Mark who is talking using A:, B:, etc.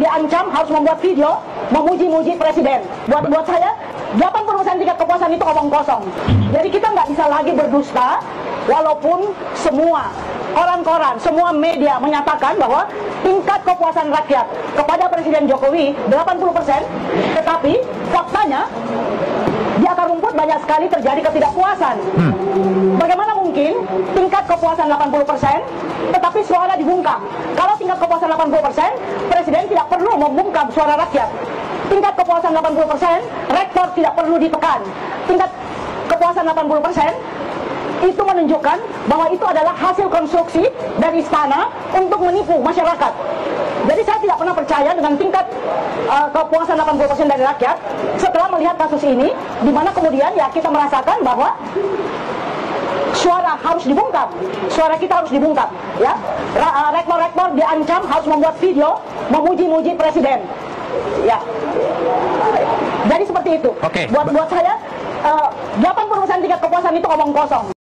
A: diancam harus membuat video memuji-muji presiden. Buat saya 80% tingkat kepuasan itu omong kosong. Jadi kita nggak bisa lagi berdusta, walaupun semua koran-koran, semua media menyatakan bahwa tingkat kepuasan rakyat kepada Presiden Jokowi 80%, tetapi faktanya di akar rumput banyak sekali terjadi ketidakpuasan. Bagaimana mungkin tingkat kepuasan 80%, tetapi suara dibungkam? Kalau tingkat kepuasan 80%, Presiden tidak perlu membungkam suara rakyat. Tingkat kepuasan 80%, rektor tidak perlu ditekan. Tingkat kepuasan 80%, itu menunjukkan bahwa itu adalah hasil konstruksi dari istana untuk menipu masyarakat. Jadi saya tidak pernah percaya dengan tingkat kepuasan 80% dari rakyat setelah melihat kasus ini, di mana kemudian ya kita merasakan bahwa suara harus dibungkam, suara kita harus dibungkam, ya. Rektor-rektor diancam harus membuat video memuji-muji presiden, ya. Jadi seperti itu.
B: Oke.
A: Buat saya 80% tingkat kepuasan itu omong kosong.